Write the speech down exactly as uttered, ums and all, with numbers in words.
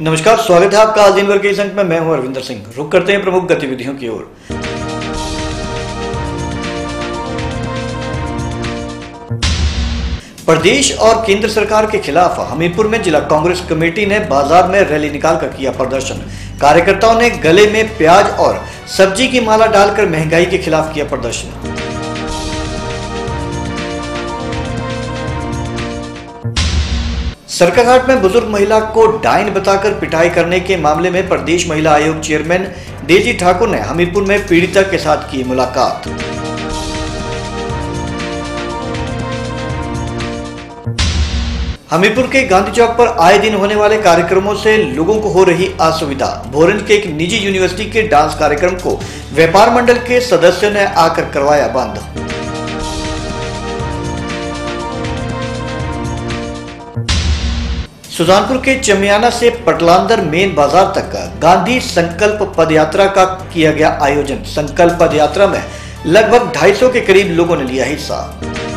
नमस्कार, स्वागत है आपका आज दिन भर के इस अंक में। मैं हूं अरविंदर सिंह। रुक करते हैं प्रमुख गतिविधियों की ओर। प्रदेश और केंद्र सरकार के खिलाफ हमीरपुर में जिला कांग्रेस कमेटी ने बाजार में रैली निकालकर किया प्रदर्शन। कार्यकर्ताओं ने गले में प्याज और सब्जी की माला डालकर महंगाई के खिलाफ किया प्रदर्शन। सरकाघाट में बुजुर्ग महिला को डायन बताकर पिटाई करने के मामले में प्रदेश महिला आयोग चेयरमैन डेजी ठाकुर ने हमीरपुर में पीड़िता के साथ की मुलाकात। हमीरपुर के गांधी चौक पर आए दिन होने वाले कार्यक्रमों से लोगों को हो रही असुविधा। भोरंज के एक निजी यूनिवर्सिटी के डांस कार्यक्रम को व्यापार मंडल के सदस्यों ने आकर करवाया बंद। सुजानपुर के चमियाना से पटलांदर मेन बाजार तक गांधी संकल्प पदयात्रा का किया गया आयोजन। संकल्प पदयात्रा में लगभग ढाई सौ के करीब लोगों ने लिया हिस्सा।